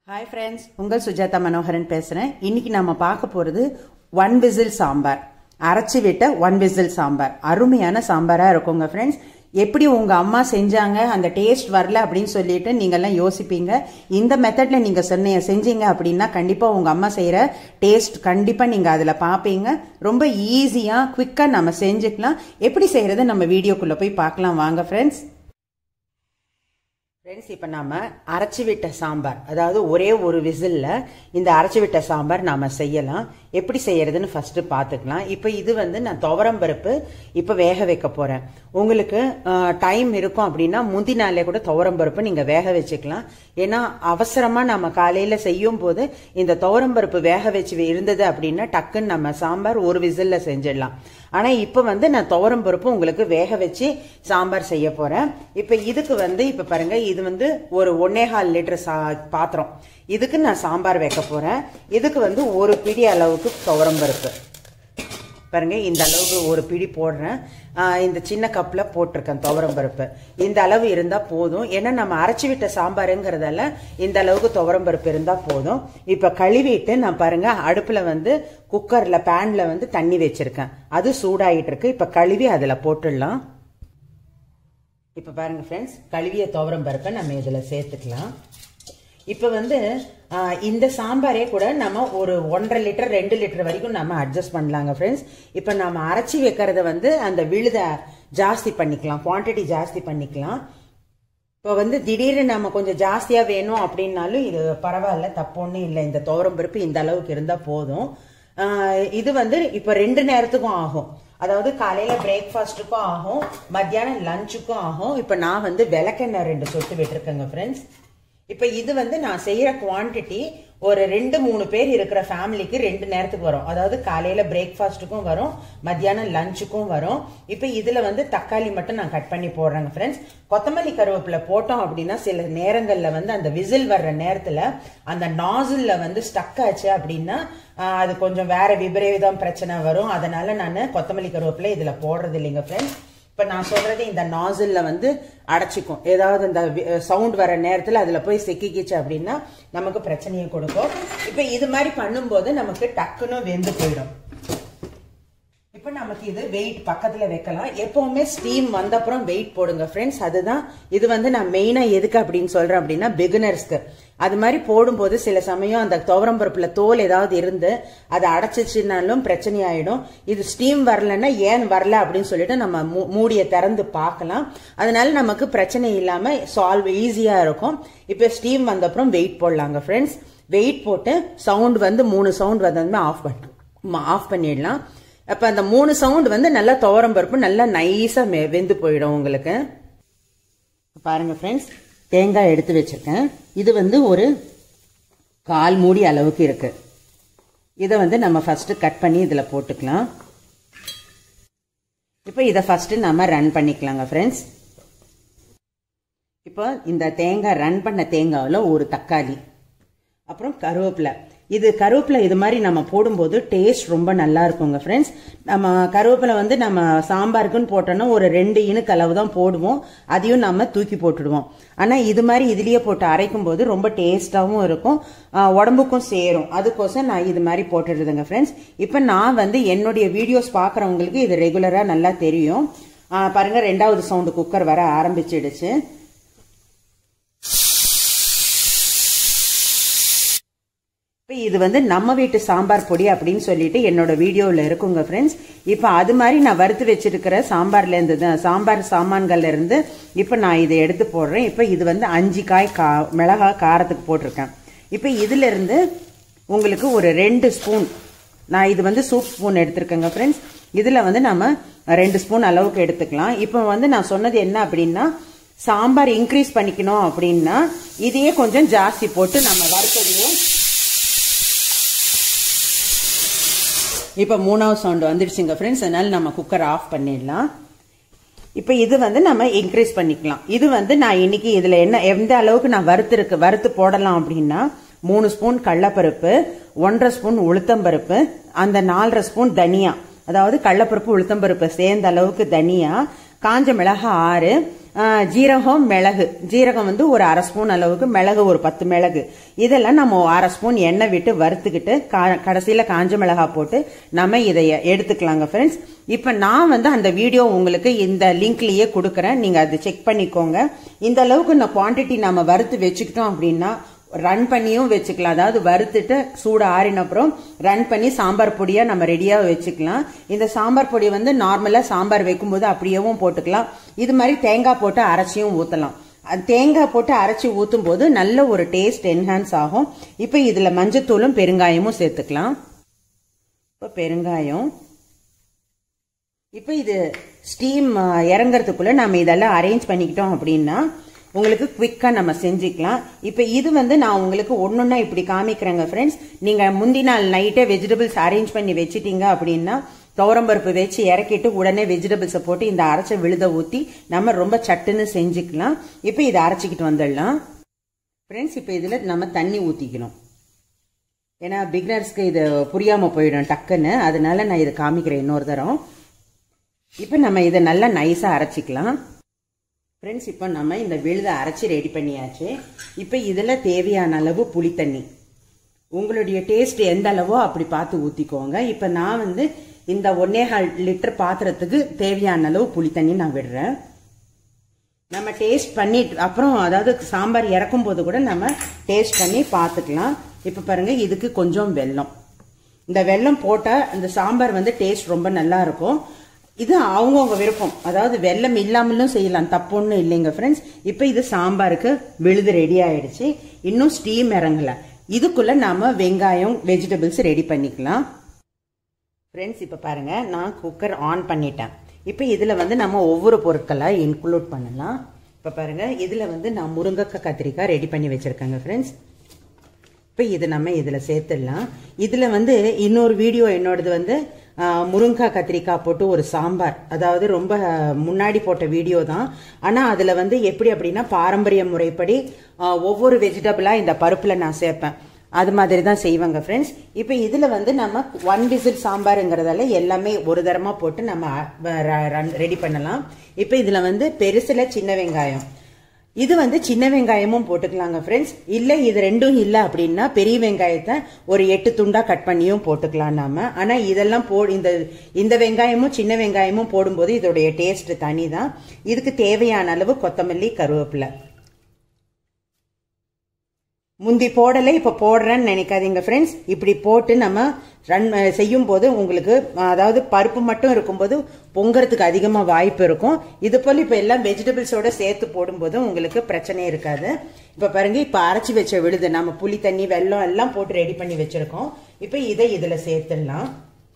Hi friends, உங்கள் சுஜாதா மனோகரன் பேசுறேன். இன்னைக்கு நாம பார்க்க போறது 1 விசில் சாம்பார். அரைச்சி விட்ட 1 விசில் சாம்பார். அருமையான சாம்பாரா இருக்குங்க ஃப்ரெண்ட்ஸ். எப்படி உங்க அம்மா செஞ்சாங்க அந்த டேஸ்ட் வரல அப்படின்னு சொல்லிட்டு நீங்க எல்லாம் யோசிப்பீங்க. இந்த மெத்தட்ல நீங்க செஞ்சீங்க அப்படின்னா கண்டிப்பா உங்க அம்மா செய்யற டேஸ்ட் கண்டிப்பா நீங்க அதுல பாப்பீங்க. ரொம்ப ஈஸியா குவிக்கா நம்ம செஞ்சுக்கலாம். எப்படி செய்யறது நம்ம வீடியோக்குள்ள போய் பார்க்கலாம் வாங்க ஃப்ரெண்ட்ஸ். ஃப்ரெண்ட்ஸ், இப்போ நாம அரைச்சி விட்ட சாம்பார், அதாவது ஒரே ஒரு விசில்ல இந்த அரைச்சி விட்ட சாம்பார் நாம செய்யலாம். எப்படி செய்யறதுன்னு ஃபர்ஸ்ட் பாத்துக்கலாம். இப்போ இது நான் துவரம் பருப்பு இப்போ வேக வைக்க போறேன். உங்களுக்கு டைம் இருக்கும் அப்படின்னா முந்தி நாளே கூட துவரம் பருப்பு நீங்க வேக வச்சுக்கலாம். ஏன்னா அவசரமா நம்ம காலையில செய்யும் போது இந்த துவரம் பருப்பு வேக வச்சு இருந்தது அப்படின்னா டக்குன்னு நம்ம சாம்பார் ஒரு விசில்ல செஞ்சிடலாம். ஆனா இப்ப நான் துவரம் பருப்பு உங்களுக்கு வேக வச்சு சாம்பார் செய்ய போறேன். இப்ப இதுக்கு இப்ப பாருங்க, இது ஒரு 1.25 லிட்டர் பாத்திரம். இதுக்கு நான் சாம்பார் வைக்க போறேன். இதுக்கு ஒரு பிடி அளவுக்கு துவரம் பருப்பு பாருங்க, இந்த அளவுக்கு ஒரு பிடி போடுறேன். இந்த சின்ன கப்ல போட்டிருக்கேன் துவரம் பருப்பு. இந்த அளவு இருந்தா போதும். ஏன்னா நம்ம அரைச்சி விட்ட சாம்பாருங்கிறதால இந்த அளவுக்கு துவரம் பருப்பு இருந்தா போதும். இப்ப கழுவிட்டு நான் பாருங்க அடுப்புல குக்கர்ல பேன்ல தண்ணி வச்சிருக்கேன். அது சூடாயிட்டு இருக்கு. இப்ப கழுவி அதுல போட்டுடலாம். இப்ப பாருங்க ஃப்ரெண்ட்ஸ், கழுவிய துவரம் பருப்பை நம்ம இதுல சேர்த்துக்கலாம். இப்ப இந்த சாம்பாரே கூட நம்ம ஒரு 1.5 லிட்டர் 2 லிட்டர் வரைக்கும் நம்ம அட்ஜஸ்ட் பண்ணலாங்க ஃப்ரெண்ட்ஸ். இப்ப நம்ம அரைச்சி வைக்கிறத அந்த விழுத ஜாஸ்தி பண்ணிக்கலாம், குவான்டிட்டி ஜாஸ்தி பண்ணிக்கலாம். இப்போ திடீர்னு நம்ம கொஞ்சம் ஜாஸ்தியா வேணும் அப்படின்னாலும் இது பரவாயில்ல, தப்பு ஒன்றும் இல்லை. இந்த துவரம் பருப்பு இந்த அளவுக்கு இருந்தா போதும். இது இப்ப 2 நேரத்துக்கும் ஆகும். அதாவது காலையில பிரேக்ஃபாஸ்டுக்கும் ஆகும், மத்தியானம் லஞ்சுக்கும் ஆகும். இப்ப நான் விளக்கெண்ணெய் 2 சொட்டு விட்டுருக்கேங்க ஃப்ரெண்ட்ஸ். இப்ப இது நான் செய்யற குவான்டிட்டி ஒரு 2-3 பேர் இருக்கிற ஃபேமிலிக்கு 2 நேரத்துக்கு வரும். அதாவது காலையில பிரேக்ஃபாஸ்டுக்கும் வரும், மத்தியானம் லஞ்சுக்கும் வரும். இப்ப இதுல தக்காளி மட்டும் நான் கட் பண்ணி போடுறேங்க ஃப்ரெண்ட்ஸ். கொத்தமல்லி கருவேப்பிலை போட்டோம் அப்படின்னா சில நேரங்கள்ல அந்த விசில் வர்ற நேரத்துல அந்த நாசில்ல ஸ்டக் ஆச்சு அப்படின்னா அது கொஞ்சம் வேற விபரீதம் பிரச்சனை வரும். அதனால நான் கொத்தமல்லி கருவேப்பிலை இதுல போடுறது இல்லைங்க ஃப்ரெண்ட்ஸ். இப்ப நான் சொல்றது இந்த நாசில்ல அடைச்சிக்கும். ஏதாவது இந்த சவுண்ட் வர நேரத்துல அதுல போய் சிக்கிக்கிச்சு அப்படின்னா நமக்கு பிரச்சனையை கொடுக்கும். இப்ப இது மாதிரி பண்ணும்போது நமக்கு டக்குன்னு வெந்து போயிடும். இப்ப நமக்கு இது வெயிட் பக்கத்துல வைக்கலாம். எப்பவுமே ஸ்டீம் வந்த அப்புறம் வெயிட் போடுங்க ஃப்ரெண்ட்ஸ். அதுதான் இது நான் மெயினா எதுக்கு அப்படின்னு சொல்றேன் அப்படின்னா பிகினர்ஸ்க்கு. அது மாதிரி போடும்போது சில சமயம் அந்த துவரம் பருப்புல தோல் ஏதாவது இருந்து அதை அடைச்சிச்சுனாலும் பிரச்சனை ஆயிடும். இது ஸ்டீம் வரலன்னா ஏன் வரல அப்படின்னு சொல்லிட்டு நம்ம மூடியை திறந்து பார்க்கலாம். அதனால நமக்கு பிரச்சனை இல்லாம சால்வ் ஈஸியா இருக்கும். இப்ப ஸ்டீம் வந்த அப்புறம் வெயிட் போடலாங்க ஃப்ரெண்ட்ஸ். வெயிட் போட்டு சவுண்ட் 3 சவுண்ட் ஆஃப் பண்ணிடலாம். அப்ப அந்த 3 சவுண்ட் நல்லா துவரம் பருப்பு நல்லா நைஸா வெந்து போயிடும் உங்களுக்கு. பாருங்க ஃப்ரெண்ட்ஸ், தேங்காய் எடுத்து வச்சிருக்கேன். இது ஒரு 1/4 மூடி அளவுக்கு இருக்கு. இதை நம்ம ஃபர்ஸ்ட் கட் பண்ணி இதுல போட்டுக்கலாம். இப்ப இதை ஃபர்ஸ்ட் நம்ம ரன் பண்ணிக்கலாங்க ஃப்ரெண்ட்ஸ். இப்போ இந்த தேங்காய் ரன் பண்ண தேங்காயில ஒரு தக்காளி, அப்புறம் கருவேப்பிலை. இது கருவேப்பிலை இது மாதிரி நம்ம போடும்போது டேஸ்ட் ரொம்ப நல்லா இருக்குங்க ஃப்ரெண்ட்ஸ். நம்ம கருவேப்பிலை நம்ம சாம்பாருக்குன்னு போட்டோம்னா ஒரு 2 இனுக்கு அளவு தான் போடுவோம். அதையும் நம்ம தூக்கி போட்டுடுவோம். ஆனா இது மாதிரி இதுலயே போட்டு அரைக்கும் போது ரொம்ப டேஸ்டாவும் இருக்கும், உடம்புக்கும் சேரும். அதுக்கோசம் நான் இது மாதிரி போட்டுடுறதுங்க ஃப்ரெண்ட்ஸ். இப்ப நான் என்னுடைய வீடியோஸ் பாக்குறவங்களுக்கு இது ரெகுலரா நல்லா தெரியும். பாருங்க, 2வது சவுண்ட் குக்கர் வர ஆரம்பிச்சிடுச்சு. இது நம்ம வீட்டு சாம்பார் பொடி அப்படின்னு சொல்லிட்டு என்னோட வீடியோல இருக்குங்க ஃப்ரெண்ட்ஸ். இப்ப அது மாதிரி நான் வறுத்து வச்சிருக்கிற சாம்பார்ல இருந்து சாம்பார் சாமான்கள்ல இருந்து இப்ப நான் இதை எடுத்து போடுறேன். இப்ப இது 5 காய் மிளகாய் காரத்துக்கு போட்டிருக்கேன். இப்ப இதுல இருந்து உங்களுக்கு ஒரு 2 ஸ்பூன், நான் இது சூப் ஸ்பூன் எடுத்திருக்கேங்க ஃப்ரெண்ட்ஸ். இதுல நம்ம 2 ஸ்பூன் அளவுக்கு எடுத்துக்கலாம். இப்ப நான் சொன்னது என்ன அப்படின்னா, சாம்பார் இன்க்ரீஸ் பண்ணிக்கணும் அப்படின்னா இதையே கொஞ்சம் ஜாஸ்தி போட்டு நம்ம வறுத்ததையும். இப்ப 3வது சவுண்ட் வந்துடுச்சுங்க ஃப்ரெண்ட்ஸ். அதனால நம்ம குக்கர் ஆஃப் பண்ணிடலாம். இப்ப இது நம்ம இன்க்ரீஸ் பண்ணிக்கலாம். இது நான் இன்னைக்கு இதுல எந்த அளவுக்கு நான் வறுத்து போடலாம் அப்படின்னா 3 ஸ்பூன் கடலைப்பருப்பு, 1.5 ஸ்பூன் உளுத்தம்பருப்பு, அந்த 4.5 ஸ்பூன் தனியா, அதாவது கடலைப்பருப்பு உளுத்தம்பருப்பு சேர்ந்த அளவுக்கு தனியா, காஞ்ச மிளகாய் 6, ஜீரகம், மிளகு. ஜீரகம் வந்து ஒரு 1/2 ஸ்பூன் அளவுக்கு, மிளகு ஒரு 10 மிளகு. இதெல்லாம் நம்ம 1/2 ஸ்பூன் எண்ணெய் விட்டு வறுத்துக்கிட்டு கடைசியில காஞ்ச மிளகாய் போட்டு நம்ம இதை எடுத்துக்கலாங்க ஃப்ரெண்ட்ஸ். இப்ப நான் வந்து அந்த வீடியோ உங்களுக்கு இந்த லிங்க்லயே கொடுக்கறேன், நீங்க அதை செக் பண்ணிக்கோங்க. இந்த அளவுக்கு இந்த குவான்டிட்டி நம்ம வறுத்து வச்சுக்கிட்டோம் அப்படின்னா ரன் பண்ணியும் வச்சுக்கலாம். அதாவது வறுத்துட்டு சூடு ஆறின அப்புறம் ரன் பண்ணி சாம்பார் பொடியா நம்ம ரெடியா வச்சுக்கலாம். இந்த சாம்பார் பொடி வந்து நார்மலா சாம்பார் வைக்கும் போது அப்படியேவும் போட்டுக்கலாம். இது மாதிரி தேங்காய் போட்டு அரைச்சியும் ஊத்தலாம். தேங்காய் போட்டு அரைச்சி ஊத்தும் போது நல்ல ஒரு டேஸ்ட் என்ஹான்ஸ் ஆகும். இப்ப இதுல மஞ்சத்தூளும் பெருங்காயமும் சேர்த்துக்கலாம். இப்ப பெருங்காயம். இப்ப இது ஸ்டீம் இறங்கறதுக்குள்ள நம்ம இதெல்லாம் அரேஞ்ச் பண்ணிக்கிட்டோம் அப்படின்னா உங்களுக்கு குவிக்கா நம்ம செஞ்சுக்கலாம். இப்ப இது வந்து நான் உங்களுக்கு ஒன்னொன்னா இப்படி காமிக்கிறேங்க ஃப்ரெண்ட்ஸ். நீங்க முந்தி நாள் நைட்டே வெஜிடபிள்ஸ் அரேஞ்ச் பண்ணி வச்சிட்டீங்க அப்படின்னா துவரம்பருப்பு வச்சு இறக்கிட்டு உடனே வெஜிடபிள்ஸை போட்டு இந்த அரைச்ச விழுத ஊத்தி நம்ம ரொம்ப சட்டுன்னு செஞ்சுக்கலாம். இப்ப இதை அரைச்சிக்கிட்டு வந்துடலாம் ஃப்ரெண்ட்ஸ். இப்ப இதுல நம்ம தண்ணி ஊத்திக்கணும். ஏன்னா பிகினர்ஸ்க்கு இது புரியாம போயிடும் டக்குன்னு, அதனால நான் இதை காமிக்கிறேன் இன்னொரு தரம். இப்ப நம்ம இதை நல்லா நைஸா அரைச்சிக்கலாம் ஃப்ரெண்ட்ஸ். இப்போ நம்ம இந்த விழுதை அரைச்சி ரெடி பண்ணியாச்சு. இப்போ இதில் தேவையான அளவு புளி தண்ணி, உங்களுடைய டேஸ்ட் எந்த அளவோ அப்படி பார்த்து ஊற்றிக்கோங்க. இப்போ நான் வந்து இந்த 1.25 லிட்டர் பாத்திரத்துக்கு தேவையான அளவு புளி தண்ணி நான் விடுறேன். நம்ம டேஸ்ட் பண்ணி அப்புறம் அதாவது சாம்பார் இறக்கும் போது கூட நம்ம டேஸ்ட் பண்ணி பார்த்துக்கலாம். இப்போ பாருங்க, இதுக்கு கொஞ்சம் வெல்லம். இந்த வெல்லம் போட்டால் இந்த சாம்பார் வந்து டேஸ்ட் ரொம்ப நல்லா இருக்கும். இது அவங்கவுங்க விருப்பம், அதாவது வெல்லம் இல்லாமலும் செய்யலாம், தப்புன்னு இல்லைங்க ஃப்ரெண்ட்ஸ். இப்போ இது சாம்பாருக்கு விழுது ரெடி ஆயிடுச்சு. இன்னும் ஸ்டீம் இறங்கல. இதுக்குள்ள நாம வெங்காயம் வெஜிடபிள்ஸ் ரெடி பண்ணிக்கலாம் ஃப்ரெண்ட்ஸ். இப்போ பாருங்க, நான் குக்கர் ஆன் பண்ணிட்டேன். இப்போ இதுல வந்து நம்ம ஒவ்வொரு பொருட்களை இன்க்ளூட் பண்ணலாம். இப்போ பாருங்க, இதுல வந்து நான் முருங்கைக்காய் கத்திரிக்காய் ரெடி பண்ணி வச்சிருக்கேங்க ஃப்ரெண்ட்ஸ். இப்போ இது நம்ம இதுல சேர்த்துடலாம். இதுல வந்து இன்னொரு வீடியோ என்னோடது வந்து முருங்கைக்காய் கத்திரிக்காய் போட்டு ஒரு சாம்பார், அதாவது ரொம்ப முன்னாடி போட்ட வீடியோ தான். ஆனா அதுல வந்து எப்படி அப்படின்னா பாரம்பரிய முறைப்படி ஒவ்வொரு வெஜிடபிளா இந்த பருப்புல நான் சேர்ப்பேன், அது மாதிரி தான் செய்வாங்க ஃப்ரெண்ட்ஸ். இப்போ இதுல வந்து நம்ம 1 விசில் சாம்பாருங்கிறதால எல்லாமே ஒரு தரமா போட்டு நம்ம ரெடி பண்ணலாம். இப்போ இதுல வந்து பெருசுல சின்ன வெங்காயம், இது வந்து சின்ன வெங்காயமும் போட்டுக்கலாங்க ஃப்ரெண்ட்ஸ். இல்ல இது ரெண்டும் இல்ல அப்படின்னா பெரிய வெங்காயத்தை ஒரு 8 துண்டா கட் பண்ணியும் போட்டுக்கலாம் நாம. ஆனா இதெல்லாம் இந்த வெங்காயமும் சின்ன வெங்காயமும் போடும்போது இதோடைய டேஸ்ட் தனி தான். இதுக்கு தேவையான அளவு கொத்தமல்லி, கருவேப்பிலை. முந்தி போடலை, இப்ப போடுறேன்னு நினைக்காதீங்க ஃப்ரெண்ட்ஸ். இப்படி போட்டு நம்ம ரன் செய்யும் போது உங்களுக்கு, அதாவது பருப்பு மட்டும் இருக்கும்போது பொங்கறதுக்கு அதிகமா வாய்ப்பு இருக்கும். இது போல இப்ப எல்லாம் வெஜிடபிள்ஸோட சேர்த்து போடும்போது உங்களுக்கு பிரச்சனை இருக்காது. இப்ப பாருங்க, இப்ப அரைச்சி வச்ச விழுது நம்ம புளி தண்ணி வெல்லம் எல்லாம் போட்டு ரெடி பண்ணி வச்சிருக்கோம். இப்ப இதை இதுல சேர்த்துடலாம்.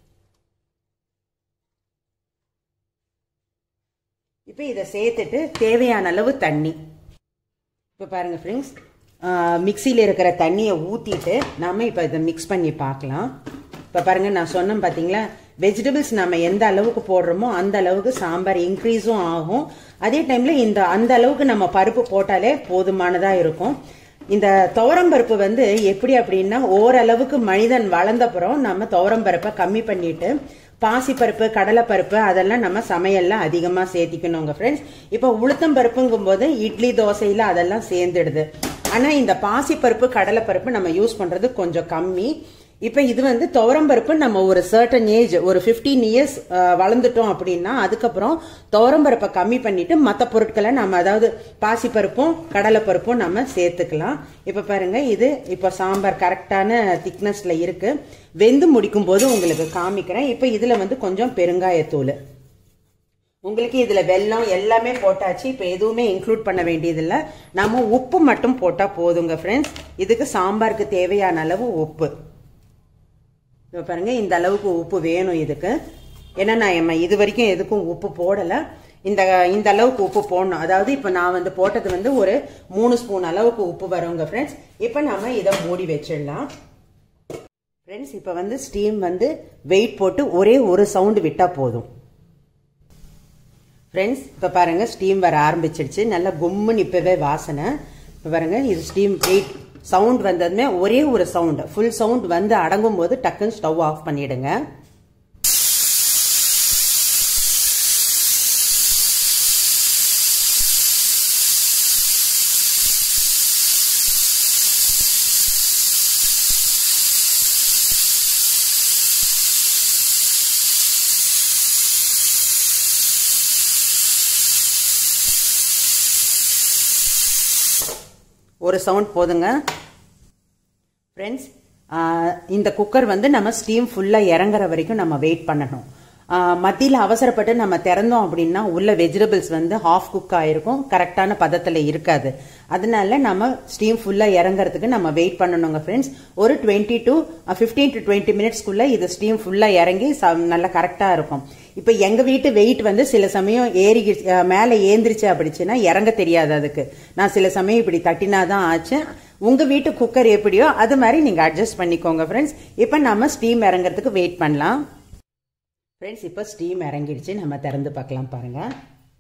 இப்ப இதை சேர்த்துட்டு தேவையான அளவு தண்ணி. இப்ப பாருங்க ஃப்ரெண்ட்ஸ், மிக்சியில் இருக்கிற தண்ணியை ஊற்றிட்டு நம்ம இப்போ இதை மிக்ஸ் பண்ணி பார்க்கலாம். இப்போ பாருங்க, நான் சொன்னேன் பார்த்தீங்களா, வெஜிடபிள்ஸ் நம்ம எந்த அளவுக்கு போடுறோமோ அந்த அளவுக்கு சாம்பார் இன்க்ரீஸும் ஆகும். அதே டைம்ல அந்த அளவுக்கு நம்ம பருப்பு போட்டாலே போதுமானதா இருக்கும். இந்த துவரம்பருப்பு வந்து எப்படி அப்படின்னா, ஓரளவுக்கு மனிதன் வளர்ந்தப்புறம் நம்ம துவரம்பருப்பை கம்மி பண்ணிட்டு பாசிப்பருப்பு, கடலைப்பருப்பு அதெல்லாம் நம்ம சமையல்ல அதிகமா சேர்த்திக்கணுங்க ஃப்ரெண்ட்ஸ். இப்போ உளுத்தம் பருப்புங்கும் போது இட்லி தோசையில அதெல்லாம் சேர்ந்துடுது. ஆனா இந்த பாசிப்பருப்பு, கடலைப்பருப்பு நம்ம யூஸ் பண்றது கொஞ்சம் கம்மி. இப்ப இது வந்து துவரம்பருப்பு நம்ம ஒரு சர்டன் ஏஜ், ஒரு 15 இயர்ஸ் வளர்ந்துட்டோம் அப்படின்னா அதுக்கப்புறம் துவரம்பருப்பை கம்மி பண்ணிட்டு மற்ற பொருட்களை நம்ம, அதாவது பாசிப்பருப்பும் கடலைப்பருப்பும் நம்ம சேர்த்துக்கலாம். இப்ப பாருங்க, இது இப்ப சாம்பார் கரெக்டான திக்னஸ்ல இருக்கு. வெந்து முடிக்கும் போது உங்களுக்கு காமிக்கிறேன். இப்ப இதுல வந்து கொஞ்சம் பெருங்காயத்தூள், உங்களுக்கு இதுல வெல்லம் எல்லாமே போட்டாச்சு. இப்ப எதுவுமே இன்க்ளூட் பண்ண வேண்டியதில்லை. நம்ம உப்பு மட்டும் போட்டா போதுங்க ஃப்ரெண்ட்ஸ். இதுக்கு சாம்பாருக்கு தேவையான அளவு உப்பு. இப்ப பாருங்க, இந்த அளவுக்கு உப்பு வேணும் இதுக்கு. ஏன்னா நான் இது வரைக்கும் எதுக்கும் உப்பு போடல. இந்த அளவுக்கு உப்பு போடணும். அதாவது இப்ப நான் வந்து போட்டது வந்து ஒரு 3 ஸ்பூன் அளவுக்கு உப்பு வருங்க ஃப்ரெண்ட்ஸ். இப்ப நம்ம இதை மூடி வச்சிடலாம் ஃப்ரெண்ட்ஸ். இப்ப வந்து ஸ்டீம் வந்து வெயிட் போட்டு ஒரே ஒரு சவுண்ட் விட்டா போதும் ஃப்ரெண்ட்ஸ். இப்ப பாருங்க, ஸ்டீம் வர ஆரம்பிச்சிடுச்சு. நல்லா கும்முன்னு இப்பவே வாசனை. இப்ப பாருங்க, இது ஸ்டீம் வெயிட் சவுண்ட் வந்ததுமே ஒரே ஒரு சவுண்ட், ஃபுல் சவுண்ட் வந்து அடங்கும் போது டக்குன்னு ஸ்டவ் ஆஃப் பண்ணிடுங்க. ஒரு சவுண்ட் போதுங்க ஃப்ரெண்ட்ஸ். இந்த குக்கர் வந்து நம்ம ஸ்டீம் ஃபுல்லாக இறங்குற வரைக்கும் நம்ம வெயிட் பண்ணணும். மத்தியில் அவசரப்பட்டு நம்ம திறந்தோம் அப்படின்னா உள்ள வெஜிடபிள்ஸ் வந்து ஹாஃப் குக் ஆயிருக்கும், கரெக்டான பதத்தில் இருக்காது. அதனால நம்ம ஸ்டீம் ஃபுல்லாக இறங்குறதுக்கு நம்ம வெயிட் பண்ணணுங்க ஃப்ரெண்ட்ஸ். ஒரு 15 to 20 மினிட்ஸ்க்குள்ள இது ஸ்டீம் ஃபுல்லாக இறங்கி நல்லா கரெக்டாக இருக்கும். இப்போ எங்கள் வீட்டு வெயிட் வந்து சில சமயம் மேலே ஏந்திரிச்சு அப்படிச்சுன்னா இறங்க தெரியாது. அதுக்கு நான் சில சமயம் இப்படி தட்டினா தான் ஆச்சு. உங்கள் வீட்டு குக்கர் எப்படியோ அது மாதிரி நீங்கள் அட்ஜஸ்ட் பண்ணிக்கோங்க ஃப்ரெண்ட்ஸ். இப்போ நம்ம ஸ்டீம் இறங்குறதுக்கு வெயிட் பண்ணலாம் ஃப்ரெண்ட்ஸ். இப்போ ஸ்டீம் இறங்கிடுச்சு, நம்ம திறந்து பார்க்கலாம் பாருங்கள்.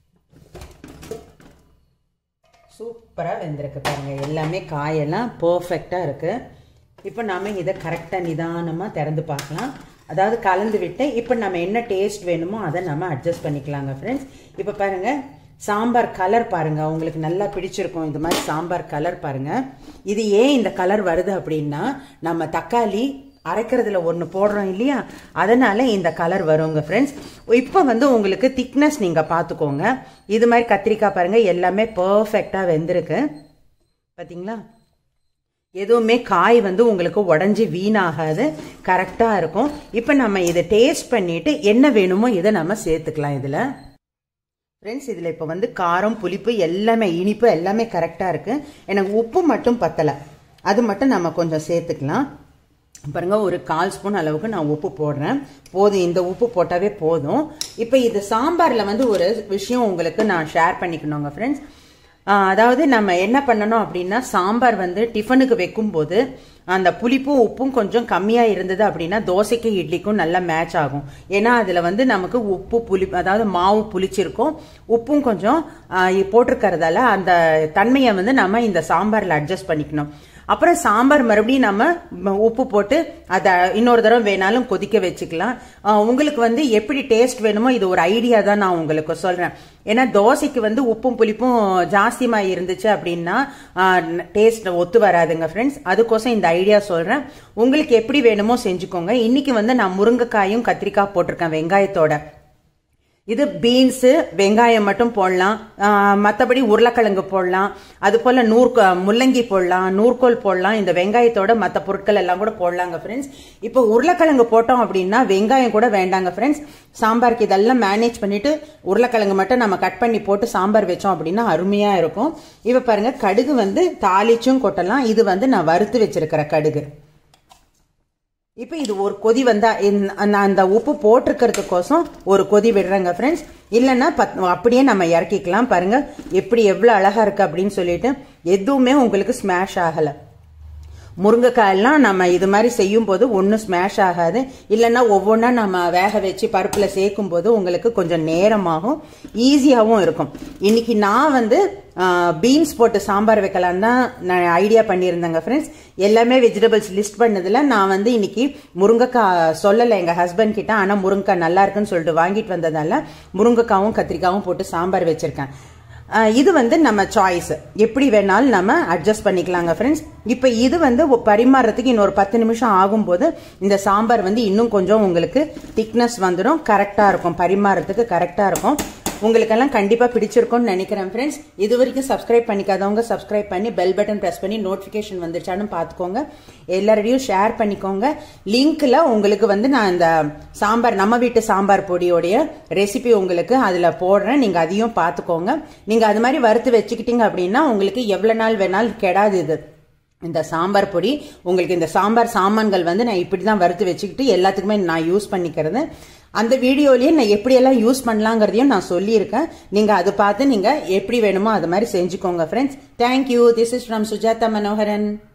சூப்பராக வெந்திருக்கு பாருங்கள், எல்லாமே காயெல்லாம் பர்ஃபெக்டாக இருக்குது. இப்போ நாம் இதை கரெக்டாக நிதானமாக திறந்து பார்க்கலாம். அதாவது கலந்து விட்டு இப்போ நம்ம என்ன டேஸ்ட் வேணுமோ அதை நம்ம அட்ஜஸ்ட் பண்ணிக்கலாங்க ஃப்ரெண்ட்ஸ். இப்போ பாருங்கள் சாம்பார் கலர் பாருங்க, உங்களுக்கு நல்லா பிடிச்சிருக்கும். இந்த மாதிரி சாம்பார் கலர் பாருங்க. இது ஏன் இந்த கலர் வருது அப்படின்னா நம்ம தக்காளி அரைக்கிறதுல ஒன்று போடுறோம் இல்லையா, அதனால இந்த கலர் வருங்க ஃப்ரெண்ட்ஸ். இப்போ வந்து உங்களுக்கு திக்னஸ் நீங்கள் பார்த்துக்கோங்க. இது மாதிரி கத்திரிக்காய் பாருங்க எல்லாமே பர்ஃபெக்டாக வெந்திருக்கு பார்த்தீங்களா. எதுவுமே காய் வந்து உங்களுக்கு உடஞ்சி வீணாகாது, கரெக்டாக இருக்கும். இப்போ நம்ம இதை டேஸ்ட் பண்ணிட்டு என்ன வேணுமோ இதை நம்ம சேர்த்துக்கலாம் இதில் ஃப்ரெண்ட்ஸ். இதில் இப்போ வந்து காரம் புளிப்பு எல்லாமே இனிப்பு எல்லாமே கரெக்டாக இருக்குது. எனக்கு உப்பு மட்டும் பத்தலை, அது மட்டும் நம்ம கொஞ்சம் சேர்த்துக்கலாம். பாருங்க ஒரு 1/4 ஸ்பூன் அளவுக்கு நான் உப்பு போடுறேன், போதும். இந்த உப்பு போட்டாவே போதும். இப்போ இது சாம்பாரில் வந்து ஒரு விஷயம் உங்களுக்கு நான் ஷேர் பண்ணிக்கணுங்க ஃப்ரெண்ட்ஸ். அதாவது நம்ம என்ன பண்ணணும் அப்படின்னா சாம்பார் வந்து டிஃபனுக்கு வைக்கும்போது அந்த புளிப்பும் உப்பும் கொஞ்சம் கம்மியாக இருந்தது அப்படின்னா தோசைக்கு இட்லிக்கும் நல்லா மேட்ச் ஆகும். ஏன்னா அதில் வந்து நமக்கு உப்பு புளிப்பு அதாவது மாவு புளிச்சிருக்கும், உப்பும் கொஞ்சம் போட்டிருக்கிறதால அந்த தன்மையை வந்து நம்ம இந்த சாம்பாரில் அட்ஜஸ்ட் பண்ணிக்கணும். அப்புறம் சாம்பார் மறுபடியும் நம்ம உப்பு போட்டு அதை இன்னொரு தடவை வேணாலும் கொதிக்க வச்சுக்கலாம். உங்களுக்கு வந்து எப்படி டேஸ்ட் வேணுமோ இது ஒரு ஐடியா தான் நான் உங்களுக்கு சொல்றேன். ஏன்னா தோசைக்கு வந்து உப்பும் புளிப்பும் ஜாஸ்தியமா இருந்துச்சு அப்படின்னா டேஸ்ட் ஒத்து வராதுங்க ஃப்ரெண்ட்ஸ். அதுக்கோசம் இந்த ஐடியா சொல்றேன். உங்களுக்கு எப்படி வேணுமோ செஞ்சுக்கோங்க. இன்னைக்கு வந்து நான் முருங்கைக்காயும் கத்திரிக்காய் போட்டிருக்கேன் வெங்காயத்தோட. இது பீன்ஸ் வெங்காயம் மட்டும் போடலாம், மற்றபடி உருளைக்கிழங்கு போடலாம், அது போல முள்ளங்கி போடலாம், நூற்கோல் போடலாம். இந்த வெங்காயத்தோட மற்ற பொருட்கள் எல்லாம் கூட போடலாங்க ஃப்ரெண்ட்ஸ். இப்போ உருளைக்கிழங்கு போட்டோம் அப்படின்னா வெங்காயம் கூட வேண்டாங்க ஃப்ரெண்ட்ஸ். சாம்பாருக்கு இதெல்லாம் மேனேஜ் பண்ணிட்டு உருளைக்கிழங்கு மட்டும் நம்ம கட் பண்ணி போட்டு சாம்பார் வச்சோம் அப்படின்னா அருமையா இருக்கும். இப்போ பாருங்க கடுகு வந்து தாளிச்சும் கொட்டலாம். இது வந்து நான் வறுத்து வச்சிருக்கிற கடுகு. இப்போ இது ஒரு கொதி வந்தா அந்த உப்பு போட்டிருக்கிறதுக்கோசம் ஒரு கொதி விடுறேங்க ஃப்ரெண்ட்ஸ். இல்லைன்னா அப்படியே நம்ம இறக்கிக்கலாம். பாருங்க எப்படி எவ்வளோ அழகா இருக்கு அப்படின்னு சொல்லிட்டு எதுவுமே உங்களுக்கு ஸ்மாஷ் ஆகலை. முருங்கைக்காயெல்லாம் நம்ம இது மாதிரி செய்யும் போது ஒன்றும் ஸ்மாஷ் ஆகாது. இல்லைன்னா ஒவ்வொன்றா நம்ம வேக வச்சு பருப்பில் சேர்க்கும் போது உங்களுக்கு கொஞ்சம் நேரமாகும், ஈஸியாகவும் இருக்கும். இன்னைக்கு நான் வந்து பீன்ஸ் போட்டு சாம்பார் வைக்கலாம் தான் நான் ஐடியா பண்ணியிருந்தேங்க ஃப்ரெண்ட்ஸ். எல்லாமே வெஜிடபிள்ஸ் லிஸ்ட் பண்ணதில் நான் வந்து இன்னைக்கு முருங்கைக்காய் சொல்லலை எங்கள் ஹஸ்பண்ட் கிட்ட. ஆனால் முருங்கைக்காய் நல்லா இருக்குன்னு சொல்லிட்டு வாங்கிட்டு வந்ததால முருங்கைக்காவும் கத்திரிக்காவும் போட்டு சாம்பார் வச்சிருக்கேன். இது வந்து நம்ம சாய்ஸ், எப்படி வேணாலும் நம்ம அட்ஜஸ்ட் பண்ணிக்கலாங்க ஃப்ரெண்ட்ஸ். இப்போ இது வந்து பரிமாறதுக்கு இன்னொரு 10 நிமிஷம் ஆகும்போது இந்த சாம்பார் வந்து இன்னும் கொஞ்சம் உங்களுக்கு திக்னஸ் வந்துடும், கரெக்டாக இருக்கும், பரிமாறதுக்கு கரெக்டாக இருக்கும். உங்களுக்கெல்லாம் கண்டிப்பாக பிடிச்சிருக்கும்னு நினைக்கிறேன் ஃப்ரெண்ட்ஸ். இது வரைக்கும் சப்ஸ்கிரைப் பண்ணிக்காதவங்க சப்ஸ்கிரைப் பண்ணி பெல் பட்டன் ப்ரெஸ் பண்ணி நோட்டிஃபிகேஷன் வந்துச்சான்னு பார்த்துக்கோங்க. எல்லாரையும் ஷேர் பண்ணிக்கோங்க. லிங்க்ல உங்களுக்கு வந்து நான் இந்த சாம்பார் நம்ம வீட்டு சாம்பார் பொடியோடைய ரெசிபி உங்களுக்கு அதில் போடுறேன், நீங்கள் அதையும் பார்த்துக்கோங்க. நீங்கள் அது மாதிரி வறுத்து வச்சுக்கிட்டீங்க அப்படின்னா உங்களுக்கு எவ்வளோ நாள் வேணாலும் கெடாது. இது இந்த சாம்பார் பொடி உங்களுக்கு இந்த சாம்பார் சாமான்கள் வந்து நான் இப்படி தான் வறுத்து வச்சுக்கிட்டு எல்லாத்துக்குமே நான் யூஸ் பண்ணிக்கிறது. அந்த வீடியோலயே நான் எப்படியெல்லாம் யூஸ் பண்ணலாங்கிறதையும் நான் சொல்லியிருக்கேன். நீங்கள் அதை பார்த்து நீங்கள் எப்படி வேணுமோ அது மாதிரி செஞ்சுக்கோங்க friends. Thank you. This is from Sujatha Manoharan.